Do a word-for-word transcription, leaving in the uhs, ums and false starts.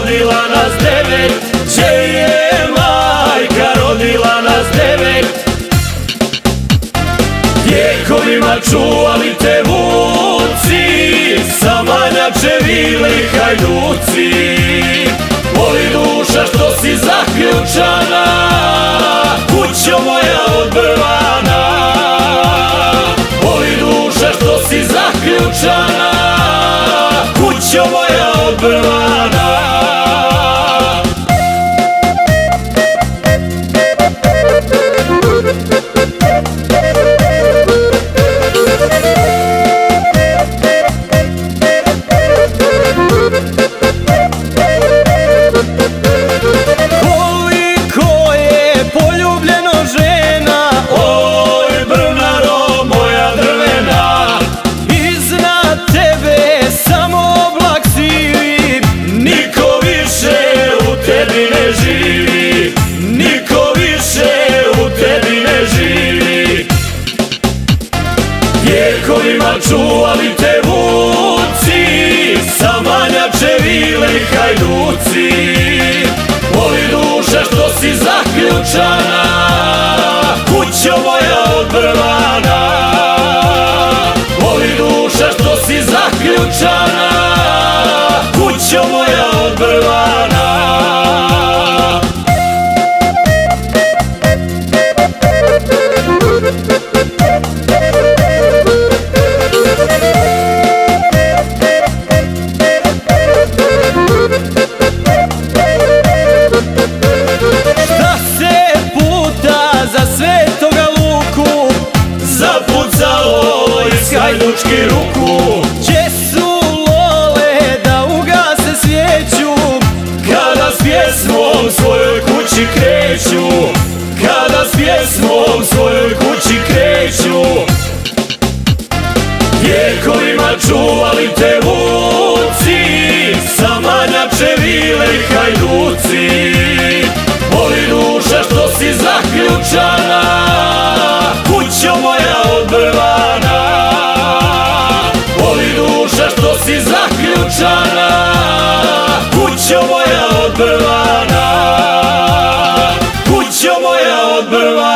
rodila nas devet, gdje je majka rodila nas devet. Vjekovima čuvali te vuci, Samanjače vile i hajduci. Voli duša što si zaključana, kućo moja od Brvana. Voli duša što si zaključana, kućo moja od Brvana. Vjekovima čuvali te vuci, Samanjače vile i hajduci. Voli duša što si zaključana, kućo moja od Brvana. Voli duša što si zaključana, kućo moja od Brvana. Hajdučki ruku, gdje su lole da ugase svijeću, kada s pjesmom svojoj kući kreću, kada s pjesmom svojoj kući kreću. Vjekovima čuvali te vuci, Samanjače vile i hajduci. Voli duša što si zaključana, kućo moja od Brvana. Što si zaključana, kućo moja od Brvana. Kućo moja od Brvana.